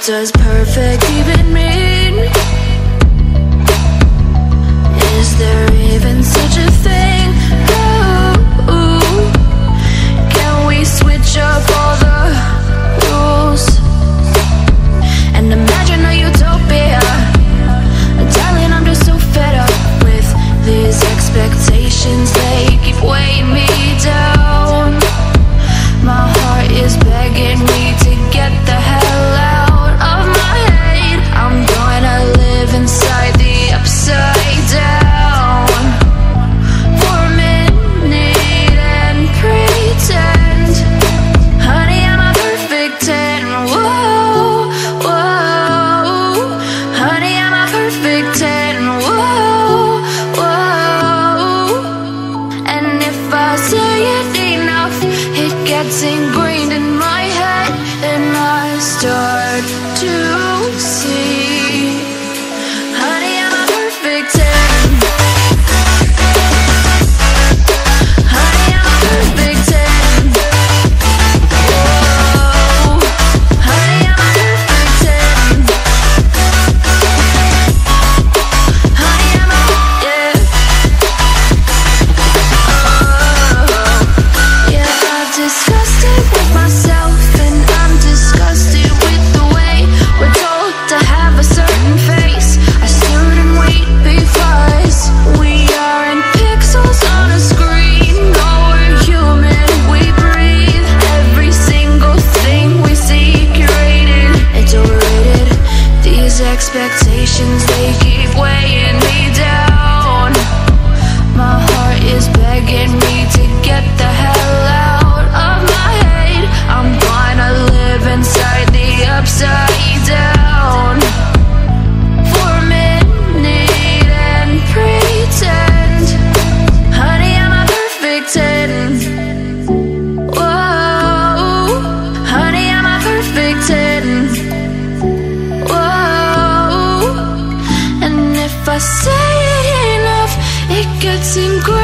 does perfect even mean? Is there even such a thing? Ooh, can we switch up all the rules and imagine a utopia? Darling, I'm just so fed up with these expectations. They keep weighing me down. My heart is begging me to get the hell out of my head. I'm gonna live inside the upside down for a minute and pretend, honey, I'm a perfect 10. Whoa, whoa, honey, I'm a perfect 10. Whoa, whoa, and if I say it enough, it gets ingrained in my head, and I start to see, honey, I'm a perfect 10. Honey, I'm a perfect 10. Whoa, honey, I'm a perfect 10. Honey, I'm a, yeah. Yeah, I've discussed it with myself, and I'm disgusted with the way we're told to have a certain face, a certain weight, because we aren't pixels on a screen. No, we're human, we breathe. Every single thing we see curated, it's overrated. These expectations, they keep weighing me down. My heart is begging me to get the hell out of my head. I'm gonna live inside the upside down for a minute and pretend, honey, I'm a perfect 10. Whoa, honey, I'm a perfect 10. Whoa, and if I say it enough, it gets ingrained